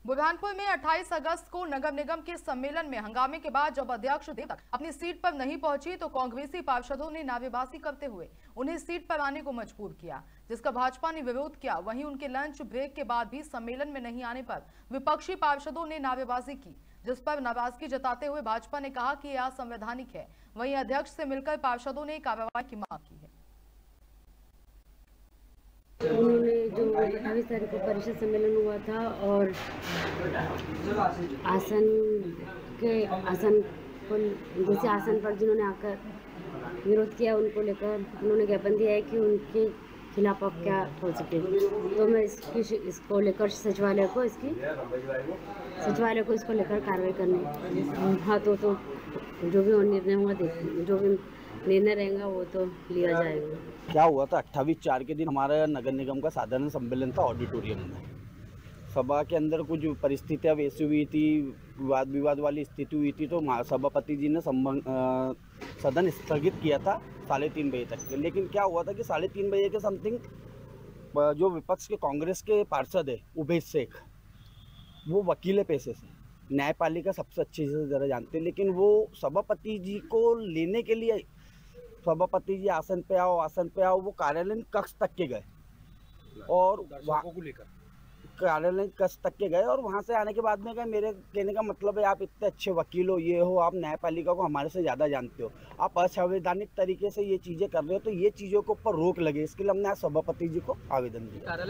बुरहानपुर में 28 अगस्त को नगर निगम के सम्मेलन में हंगामे के बाद जब अध्यक्ष देवतक अपनी सीट पर नहीं पहुंची तो कांग्रेसी पार्षदों ने नारेबाजी करते हुए उन्हें सीट पर आने को मजबूर किया, जिसका भाजपा ने विरोध किया। वहीं उनके लंच ब्रेक के बाद भी सम्मेलन में नहीं आने पर विपक्षी पार्षदों ने नारेबाजी की, जिस पर नाराजगी जताते हुए भाजपा ने कहा कि यह असंवैधानिक है। वहीं अध्यक्ष से मिलकर पार्षदों ने कार्रवाई की मांग की है। उन्होंने जो 28 तारीख को परिषद सम्मेलन हुआ था और आसन पर जिन्होंने आकर विरोध किया, उनको लेकर उन्होंने ज्ञापन दिया है कि उनके खिलाफ अब क्या हो सके। तो मैं इसको लेकर सचिवालय को इसको लेकर कार्रवाई करने हाँ तो जो भी निर्णय हुआ जो भी निर्णय रहेगा वो तो लिया जाएगा। क्या हुआ था 28/4 के दिन हमारा नगर निगम का साधारण सम्मेलन था ऑडिटोरियम में। सभा के अंदर कुछ परिस्थितियां वैसी हुई थी, विवाद वाली स्थिति हुई थी, तो सभापति जी ने सदन स्थगित किया था 3:30 बजे तक। लेकिन क्या हुआ था कि 3:30 बजे के समथिंग जो विपक्ष के कांग्रेस के पार्षद है उबैद शेख, वो वकील पेशे से, न्यायपालिका सबसे अच्छी से ज़रा जानते हैं, लेकिन वो सभापति जी को लेने के लिए सभापति जी आसन पे आओ वो कार्यालय कक्ष तक के गए और को लेकर कार्यालय कक्ष तक के गए और वहाँ से आने के बाद में कहा मेरे कहने का मतलब है आप इतने अच्छे वकील हो, ये हो, आप न्यायपालिका को हमारे से ज़्यादा जानते हो, आप असंवैधानिक तरीके से ये चीज़ें कर रहे हो, तो ये चीज़ों के ऊपर रोक लगे। इसके लिए हमने आज सभापति जी को आवेदन दिया।